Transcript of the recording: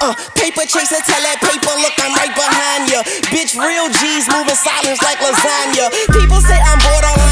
Paper chaser, tell that paper, look, I'm right behind ya. Bitch, real G's moving silence like lasagna. People say I'm borderline.